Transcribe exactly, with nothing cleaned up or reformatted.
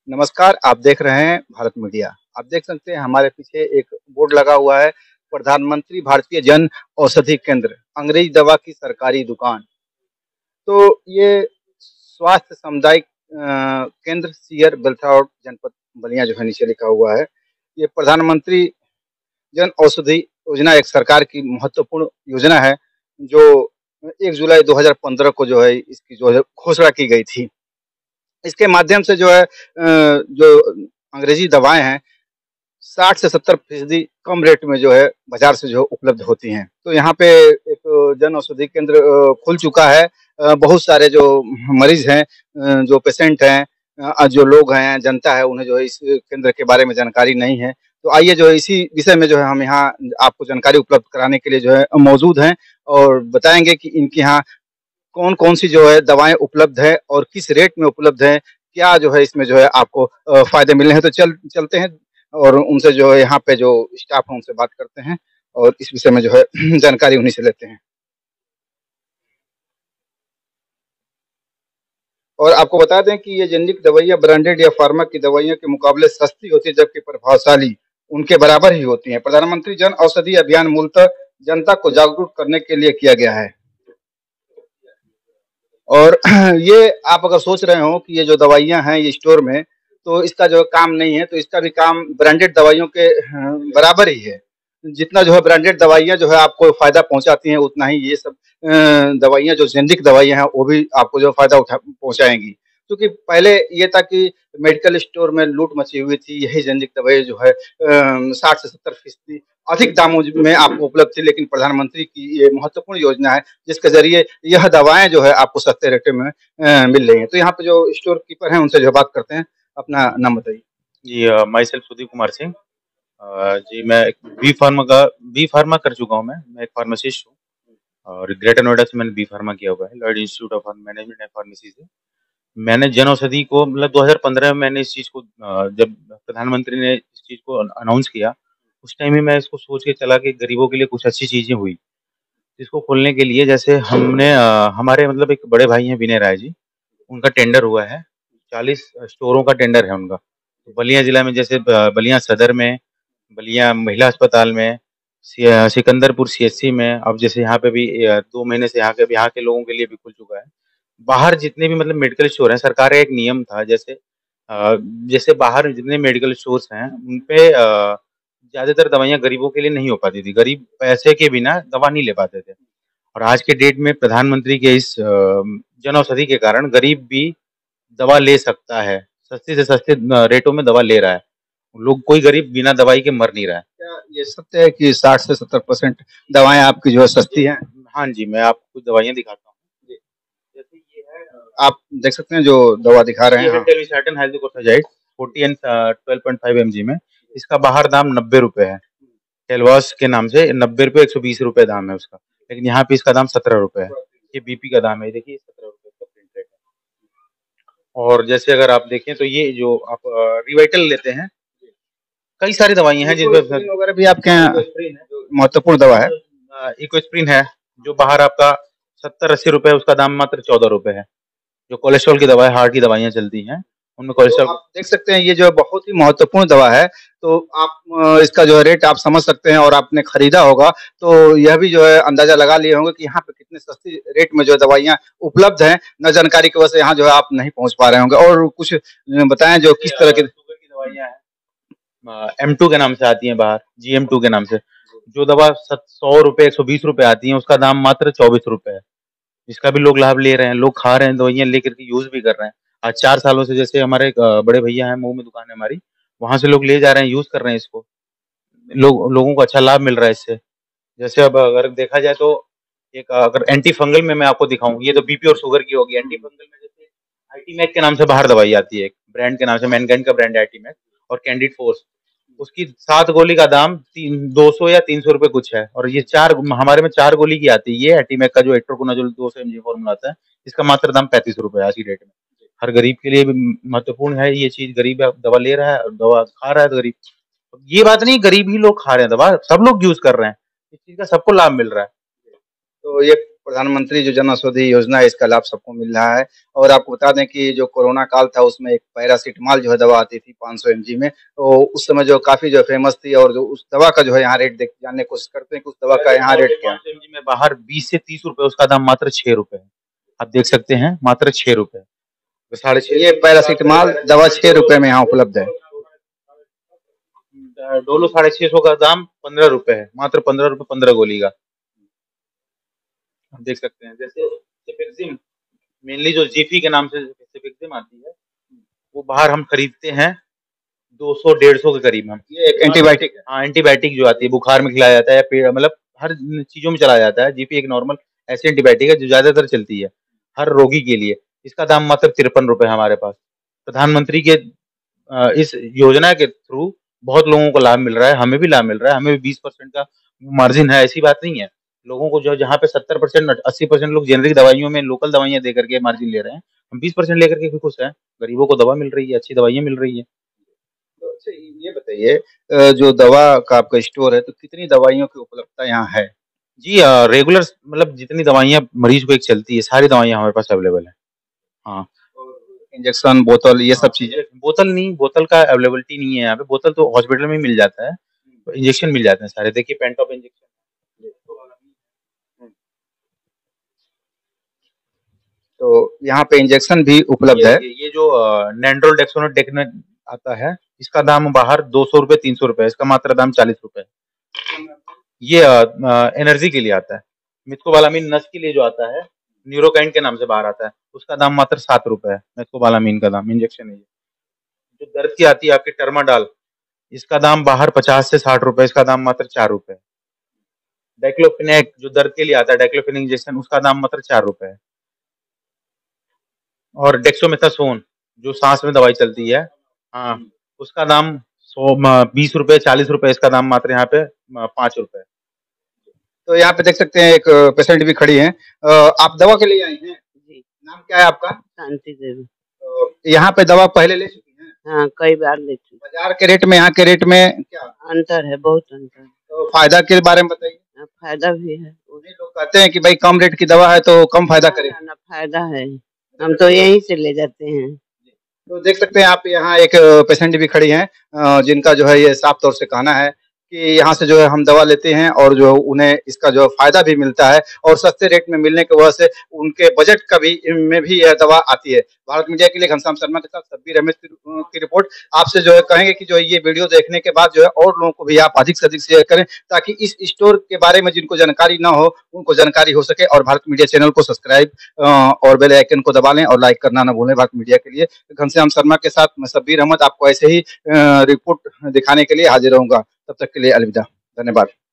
नमस्कार, आप देख रहे हैं भारत मीडिया। आप देख सकते हैं हमारे पीछे एक बोर्ड लगा हुआ है, प्रधानमंत्री भारतीय जन औषधि केंद्र, अंग्रेजी दवा की सरकारी दुकान। तो ये स्वास्थ्य सामुदायिक अ, केंद्र सीयर बेल्थौर जनपद बलिया जो है नीचे लिखा हुआ है। ये प्रधानमंत्री जन औषधि योजना एक सरकार की महत्वपूर्ण योजना है, जो एक जुलाई दो हज़ार पंद्रह को जो है इसकी जो है घोषणा की गई थी। इसके माध्यम से जो है अ, जो अंग्रेजी दवाएँ हैं, साठ से सत्तर फीसदी कम रेट में जो है बाज़ार से जो उपलब्ध होती हैं। तो यहाँ पे एक जन औषधि केंद्र अ, खुल चुका है। अ, बहुत सारे जो मरीज़ हैं अ, जो पेशेंट हैं अ, जो लोग हैं, जनता है, उन्हें जो है इस केंद्र के बारे में जानकारी नहीं है। तो आइए जो है इसी विषय में जो है हम यहाँ आपको जानकारी उपलब्ध कराने के लिए जो है मौजूद हैं और बताएँगे कि इनके यहाँ कौन-कौन सी जो है दवाएँ उपलब्ध है और किस रेट में उपलब्ध है, क्या जो है इसमें जो है आपको अ, फ़ायदे मिलने हैं। तो चल चलते हैं और उनसे जो है यहाँ पे जो स्टाफ है उनसे बात करते हैं और इस विषय में जो है जानकारी उन्हीं से लेते हैं। और आपको बता दें कि ये जेनेरिक दवाइयाँ ब्रांडेड या फार्मा की दवाइयों के मुकाबले सस्ती होती है जबकि प्रभावशाली उनके बराबर ही होती हैं। प्रधानमंत्री जन औषधि अभियान मूलतः जनता को जागरूक करने के लिए किया गया है। और ये आप अगर सोच रहे हो कि ये जो दवाइयाँ हैं ये स्टोर में, तो इसका जो काम नहीं है, तो इसका भी काम ब्रांडेड दवाइयों के ह बराबर ही है। जितना जो है ब्रांडेड दवाइयाँ जो है आपको फ़ायदा पहुँचाती हैं, उतना ही ये सब अ, दवाइयाँ जो जेनेरिक दवाइयाँ हैं, वो भी आपको जो फ़ायदा उठा पहुँचाएँगी। क्योंकि पहले ये था कि मेडिकल स्टोर में लूट मची हुई थी, यही जेनेरिक दवाई जो है अ, साठ से सत्तर फीसदी अधिक दामों ज में आपको उपलब्ध थी, लेकिन प्रधानमंत्री की ये महत्वपूर्ण योजना है, जिसके ज़रिए यह दवाएँ जो है आपको सस्ते रेट में अ, मिल रही हैं। तो यहाँ पे जो स्टोर कीपर हैं, उनसे जो बात करते हैं। अपना नाम बताइए? जी uh, myself Sudeep Kumar Singh. अ, जी मैं एक बी फार्मा का बी फार्मा कर चुका हूँ मैं। मैं एक फार्मासिस्ट हूँ और ग्रेटर नोएडा से मैंने बी फार्मा किया हुआ है, Lloyd institute of management and pharmacy से। मैंने जन औषधि को मतलब दो हज़ार पंद्रह में मैंने इस चीज़ को अ, जब प्रधानमंत्री ने इस चीज़ को अन अनाउंस किया, उस टाइम ही मैं इसको सोच के चला कि गरीबों के लिए कुछ अच्छी चीज़ें हुई। इसको खोलने के लिए जैसे हमने अ, हमारे मतलब एक बड़े भाई हैं विनय राय जी, उनका टेंडर हुआ है, चालीस स्टोरों का टेंडर है उनका। तो बलिया जिला में जैसे ब बलिया सदर में, बलिया महिला अस्पताल में, सिया सिकंदरपुर सीएचसी में, अब जैसे यहाँ पे भी अ, दो महीने से यहाँ के यहाँ के लोगों के लिए भी खुल चुका है। बाहर जितने भी मतलब मेडिकल स्टोर हैं, सरकार का एक नियम था जैसे अ, जैसे बाहर जितने मेडिकल स्टोर्स हैं, उन पे अ, ज़्यादातर दवाइयाँ गरीबों के लिए नहीं हो पाती थी। गरीब पैसे के बिना दवा नहीं ले पाते थे और आज के डेट में प्रधानमंत्री के इस अ, जन औषधि के कारण गरीब भी दवा ले सकता है। सस्ती से सस्ते अ, रेटों में दवा ले रहा है। लोग कोई गरीब बिना दवाई के मर नहीं रहा है। क्या ये सत्य है कि साठ से सत्तर परसेंट दवाएँ आपकी जो है सस्ती हैं? हाँ जी, मैं आपको कुछ दवाइयाँ दिखाता हूँ। जी। जैसे ये है अ, आप देख सकते हैं जो दवा दिखा रहे ये हैं, है हाँ। टेलीस्टार्टन हाइड्रोक्लोराइड चालीस and uh, twelve point five mg में। इसका बाहर दाम ₹नब्बे रुपए है। टेलवॉस के नाम से ₹नब्बे रुपए एक सौ बीस रुपए दाम है उसका। लेकिन यहाँ पे इसका दाम ₹सत्रह रुपए है। ये बीपी का दाम है, देखिए ₹सत्रह रुपए इसका प्रिंट रेट है। और जैसे अगर आप देखें तो ये जो आप अ, रिवाइटल लेते हैं, कई सारी दवाइयाँ हैं जिनपे इकोस्प्रिन वगैरह भी आपके यहाँ जो महत्वपूर्ण दवा है? अ, इकोस्प्रिन है, जो बाहर आपका सत्तर अस्सी रुपए उसका दाम मात्र चौदह रुपए है। जो कोलेस्ट्रॉल की दवा है, हार्ट की दवाइयाँ चलती हैं, उनमें तो कोलेस्ट्रॉल आप देख सकते हैं ये जो है बहुत ही महत्वपूर्ण दवा है, तो आप अ, इसका जो है रेट आप समझ सकते हैं और आपने खरीदा होगा, तो यह भी जो है अंदाज़ा लगा लिए होंगे कि यहाँ पे कितने सस्ती रेट में जो है दवाइयाँ उपलब्ध हैं। ना जानकारी की वजह से यहाँ जो है आप नहीं पहुँच पा रहे होंगे और कुछ अ, बताएँ जो किस तरह अ, के शुगर की दवाइयाँ हैं। अ, एम टू के नाम से आती हैं बाहर, जी एम टू के नाम से। जो दवा सत सौ रुपए, एक सौ बीस रुपए आती है, उसका दाम मात्र चौबीस रुपए है। इसका भी लोग लाभ ले रहे हैं, लोग खा रहे हैं, दवाइयाँ लेकर के यूज़ भी कर रहे हैं। आज चार सालों से जैसे हमारे एक अ, बड़े भैया हैं, मऊ में दुकान है हमारी, वहाँ से लोग ले जा रहे हैं, यूज़ कर रहे हैं इसको। लोग लोगों को अच्छा लाभ मिल रहा है इससे। जैसे अब अगर देखा जाए तो एक अगर एंटी फंगल में मैं आपको दिखाऊँ, ये तो बीपी और शुगर की होगी। एंटी फंगल में जैसे आर्टिमैक के नाम से बाहर दवाई आती है एक, ब्रांड के नाम से मैनकाइंड का ब्रांड है आर्टिमैक और कैंडिड फोर्स। उसकी सात गोली का दाम तीन दो सौ या तीन सौ रुपए कुछ है और ये चार हमारे में चार गोली की आती है। ये एटीमेक का जो इट्रोकोनाजोल दो सौ एमजी फॉर्मूला आता है, इसका मात्र दाम पैंतीस रुपए है आज की डेट में। हर गरीब के लिए भी महत्वपूर्ण है ये चीज़। गरीब है, दवा ले रहा है और दवा खा रहा है तो गरीब। ये बात नहीं गरीब ही लोग खा रहे हैं दवा, सब लोग यूज़ कर रहे हैं। इस चीज़ का सबको लाभ मिल रहा है। तो ये प्रधानमंत्री जो जन औषधि योजना है इसका लाभ सबको मिल रहा है। और आपको बता दें कि जो कोरोना काल था उसमें एक पैरासिटामॉल जो है दवा आती थी पाँच सौ एमजी में, तो उस समय जो काफ़ी जो फेमस थी और जो उस दवा का जो है यहाँ रेट देख जानने की कोशिश करते हैं कि उस दवा का यहाँ रेट क्या है? पाँच सौ एमजी में बाहर बीस से तीस रुपए, उसका दाम मात्र छह रुपए है। आप देख सकते हैं मात्र छह रुपए। तो साढ़े छह ये पैरासिटामॉल दवा छह रुपए में यहाँ उपलब्ध है। डोलो साढ़े छह सौ का दाम पंद्रह रुपए है, मात्र पंद्रह रुपए पंद्रह गोली का। आप देख सकते हैं जैसे सेफेक्सिम, मेनली जो जीपी के नाम से सेफेक्सिम आती है, वो बाहर हम खरीदते हैं दो सौ डेढ़ सौ के करीब हम। ये एक एंटीबायोटिक है। हाँ, एंटीबायोटिक जो आती है बुखार में खिलाया जाता है या पेट, मतलब हर चीजों में चलाया जाता है। जीपी एक नॉर्मल ऐसी एंटीबायोटिक है जो ज्यादातर चलती है हर रोगी के लिए। इसका दाम मात्र तिरपन रुपए हमारे पास। प्रधानमंत्री के अ, इस योजना के थ्रू बहुत लोगों को लाभ मिल रहा है, हमें भी लाभ मिल रहा है। हमें भी बीस परसेंट का मार्जिन है, ऐसी बात नहीं है। लोगों को जो जहाँ पे सत्तर परसेंट अस्सी परसेंट लोग जेनेरिक दवाइयों में लोकल दवाइयाँ दे करके मार्जिन ले रहे हैं, हम बीस परसेंट लेकर के भी खुश हैं। गरीबों को दवा मिल रही है, अच्छी दवाइयाँ मिल रही है। तो अच्छा ये बताइए, अ, जो दवा का आपका स्टोर है तो कितनी दवाइयों की उपलब्धता यहाँ है? जी अ, रेगुलर मतलब जितनी दवाइयाँ मरीज को एक चलती है, सारी दवाइयाँ हमारे पास अवेलेबल है। हाँ। इंजेक्शन, बोतल ये सब चीज़ें? बोतल नहीं, बोतल का अवेलेबिलिटी नहीं है यहाँ पे। बोतल तो हॉस्पिटल में ही मिल जाता है। तो इंजेक्शन मिल जाते हैं सारे। देखिए पेंटॉप इंजेक्शन। तो यहाँ पे इंजेक्शन भी उपलब्ध ये है। ये ये जो अ, नैंड्रोल डेक्सोनोट डेक्नो आता है, इसका दाम बाहर दो सौ रुपए तीन सौ रुपए है, इसका मात्र दाम चालीस रुपए है। ये अ, अ, एनर्जी के लिए आता है। मिथकोबालामिन नस के लिए जो आता है, न्यूरोकाइन के नाम से बाहर आता है, उसका दाम मात्र सात रुपए है। मिथकोबालामिन का दाम, इंजेक्शन है ये। जो दर्द की आती है आपकी टर्माडाल, इसका दाम बाहर पचास से साठ रुपए, इसका दाम मात्र चार रुपए है। डाइक्लोफिनेक जो दर्द के लिए आता है, डाइक्लोफिनेक इंजेक्शन, उसका दाम मात्र चार रुपए है। और डेक्सोमेथासोन जो सांस में दवाई चलती है, हाँ, उसका दाम सौ बीस रुपए चालीस रुपए, इसका दाम मात्र यहाँ पे पाँच रुपए है। तो यहाँ पे देख सकते हैं एक पेशेंट भी खड़ी हैं। अ, आप दवा के लिए आई हैं? जी, नाम क्या है आपका? शांति देवी। तो यहाँ पे दवा पहले ले चुकी हैं? हाँ, कई बार ले चुकी। बाजार के रेट में यहाँ के रेट में क्या अंतर है, बहुत अंतर। तो फायदा के बारे में बताइए। हाँ, फायदा भी है। नहीं, लोग कहते हैं कि भाई कम रेट की दवा है तो कम फायदा करे। ना, ना फायदा है, हम तो यहीं से ले जाते हैं। तो देख सकते हैं आप यहाँ एक पेशेंट भी खड़ी हैं, अ, जिनका जो है ये साफ तौर से कहना है कि यहाँ से जो है हम दवा लेते हैं और जो उन्हें इसका जो फायदा भी मिलता है और सस्ते रेट में मिलने की वजह से उनके बजट का भी में भी यह दवा आती है। भारत मीडिया के लिए घनश्याम शर्मा के साथ सब्बीर रमेश की, की रिपोर्ट। आपसे जो है कहेंगे कि जो है ये वीडियो देखने के बाद जो है और लोगों को भी आप अधिक से अधिक शेयर करें ताकि इस स्टोर के बारे में जिनको जानकारी ना हो उनको जानकारी हो सके। और भारत मीडिया चैनल को सब्सक्राइब और बेल आइकन को दबा लें और लाइक करना ना भूलें। भारत मीडिया के लिए घनश्याम शर्मा के साथ मैं सब्बीर अहमद आपको ऐसे ही रिपोर्ट दिखाने के लिए हाजिर रहूंगा। तब तक के लिए अलविदा, धन्यवाद।